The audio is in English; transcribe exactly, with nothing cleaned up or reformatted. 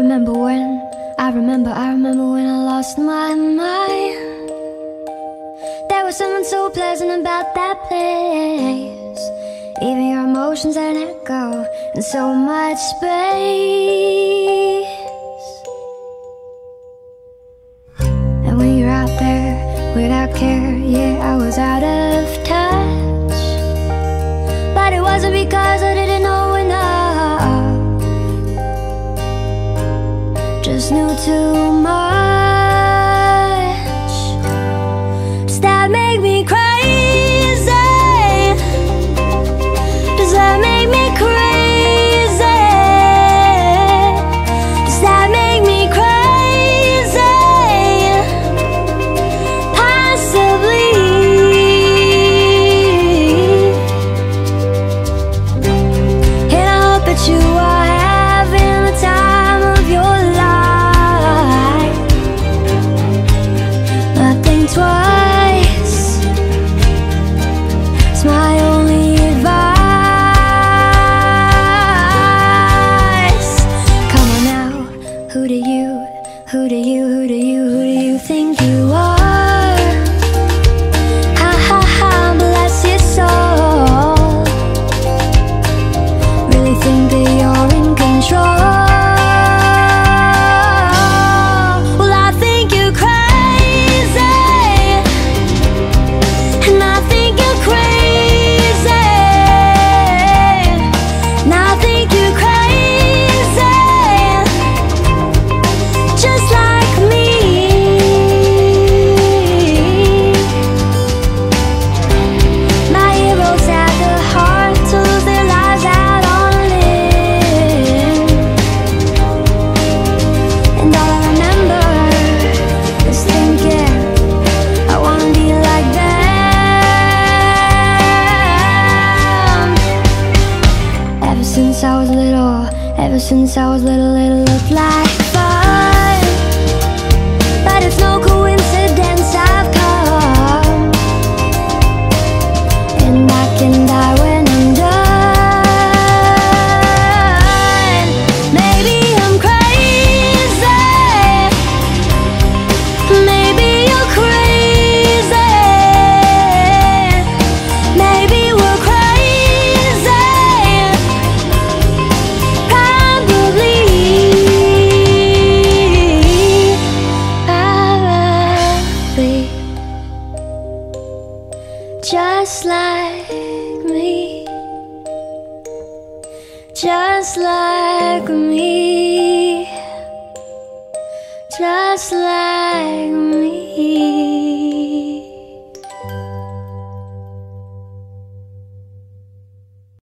remember when, I remember, I remember when I lost my mind. There was something so pleasant about that place. Even your emotions had an echo in so much space. And when you're out there without care, yeah, I was out of touch. But it wasn't because I didn't know enough, just knew too much. Does that make me crazy? Does that make me crazy? Does that make me crazy? Possibly. And I hope that you are having the time of your life. Nothing twice. It's my only advice. Come on now, who do you, who do you, who do you, who do you think you are? Ha ha ha, bless your soul. Really think that you're in control? Well, I think you're crazy, and I think you're crazy, and I think you're crazy, just like me. My heroes had the heart to lose their lives out on a limb, and all I remember is thinking, I wanna be like them. Ever since I was little, ever since I was little, it looked like fun. But it's no coincidence I've come, and I can die when I'm done. Maybe I'm crazy, maybe you're crazy, maybe we're crazy, probably, probably, just like me, just like me, just like me.